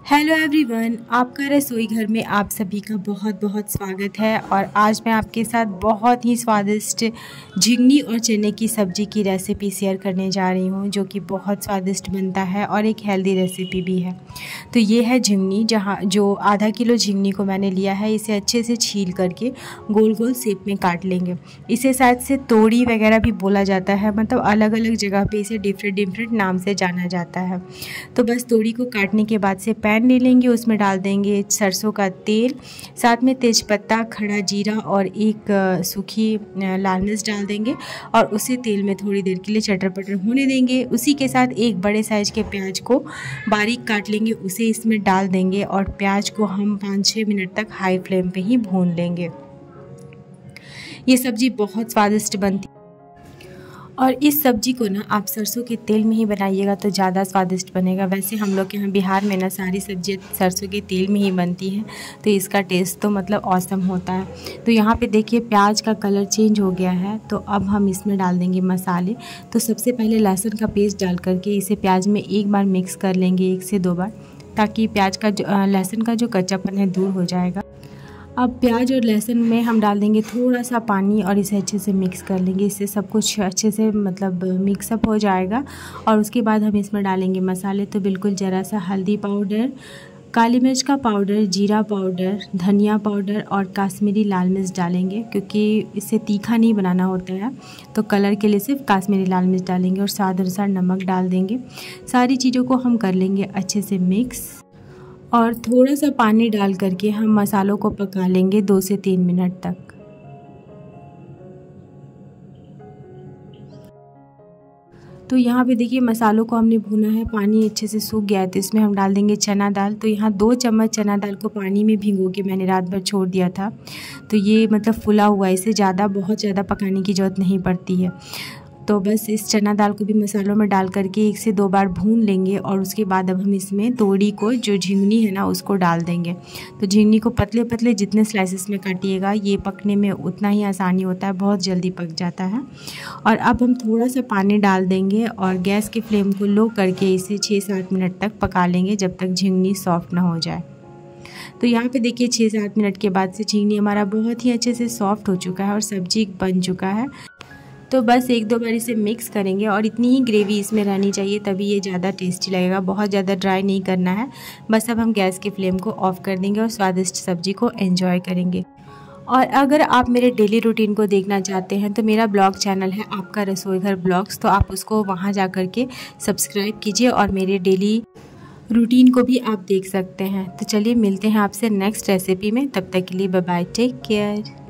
Hello everyone, आपका रसोई घर में आप सभी का बहुत बहुत स्वागत है। और आज मैं आपके साथ बहुत ही स्वादिष्ट झिंगनी और चने की सब्ज़ी की रेसिपी शेयर करने जा रही हूँ, जो कि बहुत स्वादिष्ट बनता है और एक हेल्दी रेसिपी भी है। तो ये है झिंगनी, जो आधा किलो झिंगनी को मैंने लिया है। इसे अच्छे से छील करके गोल गोल शेप में काट लेंगे। इसे शायद से तोड़ी वगैरह भी बोला जाता है, मतलब अलग अलग जगह पे इसे डिफरेंट नाम से जाना जाता है। तो बस तोड़ी को काटने के बाद से पैन ले लेंगे, उसमें डाल देंगे सरसों का तेल, साथ में तेज़पत्ता, खड़ा जीरा और एक सूखी लाल मिर्च डाल देंगे और उसे तेल में थोड़ी देर के लिए चटर पटर होने देंगे। उसी के साथ एक बड़े साइज़ के प्याज को बारीक काट लेंगे, उसे इसमें डाल देंगे और प्याज को हम 5-6 मिनट तक हाई फ्लेम पे ही भून लेंगे। ये सब्ज़ी बहुत स्वादिष्ट बनती है और इस सब्ज़ी को ना आप सरसों के तेल में ही बनाइएगा तो ज़्यादा स्वादिष्ट बनेगा। वैसे हम लोग के यहाँ बिहार में ना सारी सब्जियाँ सरसों के तेल में ही बनती हैं, तो इसका टेस्ट तो मतलब औसम होता है। तो यहाँ पे देखिए प्याज का कलर चेंज हो गया है, तो अब हम इसमें डाल देंगे मसाले। तो सबसे पहले लहसुन का पेस्ट डाल करके इसे प्याज में एक बार मिक्स कर लेंगे, 1 से 2 बार, ताकि प्याज का लहसुन का जो कच्चापन है दूर हो जाएगा। अब प्याज और लहसुन में हम डाल देंगे थोड़ा सा पानी और इसे अच्छे से मिक्स कर लेंगे। इससे सब कुछ अच्छे से मतलब मिक्सअप हो जाएगा। और उसके बाद हम इसमें डालेंगे मसाले। तो बिल्कुल ज़रा सा हल्दी पाउडर, काली मिर्च का पाउडर, जीरा पाउडर, धनिया पाउडर और काश्मीरी लाल मिर्च डालेंगे, क्योंकि इसे तीखा नहीं बनाना होता है, तो कलर के लिए सिर्फ काश्मीरी लाल मिर्च डालेंगे और स्वाद अनुसार नमक डाल देंगे। सारी चीज़ों को हम कर लेंगे अच्छे से मिक्स और थोड़ा सा पानी डाल करके हम मसालों को पका लेंगे 2 से 3 मिनट तक। तो यहाँ पे देखिए मसालों को हमने भूना है, पानी अच्छे से सूख गया है, तो इसमें हम डाल देंगे चना दाल। तो यहाँ 2 चम्मच चना दाल को पानी में भिगो के मैंने रात भर छोड़ दिया था, तो ये मतलब फुला हुआ है, इसे बहुत ज़्यादा पकाने की ज़रूरत नहीं पड़ती है। तो बस इस चना दाल को भी मसालों में डाल करके 1 से 2 बार भून लेंगे और उसके बाद अब हम इसमें तोड़ी को, जो झिंगनी है ना, उसको डाल देंगे। तो झिंगनी को पतले पतले जितने स्लाइसेस में काटिएगा, ये पकने में उतना ही आसानी होता है, बहुत जल्दी पक जाता है। और अब हम थोड़ा सा पानी डाल देंगे और गैस की फ्लेम को लो करके इसे 6-7 मिनट तक पका लेंगे, जब तक झिंगनी सॉफ्ट ना हो जाए। तो यहाँ पे देखिए 6-7 मिनट के बाद से झिंगनी हमारा बहुत ही अच्छे से सॉफ्ट हो चुका है और सब्जी बन चुका है। तो बस 1-2 बार इसे मिक्स करेंगे और इतनी ही ग्रेवी इसमें रहनी चाहिए, तभी ये ज़्यादा टेस्टी लगेगा। बहुत ज़्यादा ड्राई नहीं करना है। बस अब हम गैस की फ्लेम को ऑफ़ कर देंगे और स्वादिष्ट सब्जी को एंजॉय करेंगे। और अगर आप मेरे डेली रूटीन को देखना चाहते हैं तो मेरा ब्लॉग चैनल है आपका रसोई घर ब्लॉग्स, तो आप उसको वहाँ जा कर के सब्सक्राइब कीजिए और मेरे डेली रूटीन को भी आप देख सकते हैं। तो चलिए मिलते हैं आपसे नेक्स्ट रेसिपी में, तब तक के लिए बाय बाय, टेक केयर।